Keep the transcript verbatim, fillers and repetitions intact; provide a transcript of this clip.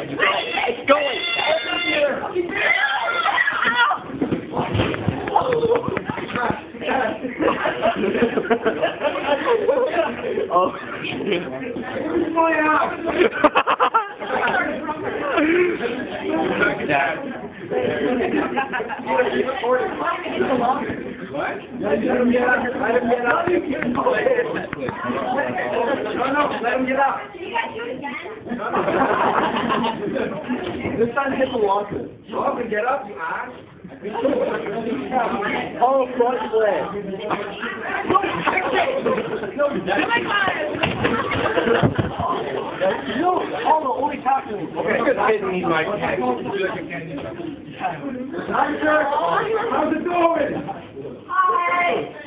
It's going. Oh, shit. Who's going out? What? Let him get out. Let him get out. No, no, let him get out. This time hit the locker. Go up and get up, you ass. Oh, front flip. No, hold on, only talking. Okay, I didn't need my tag. How's it going? Hi.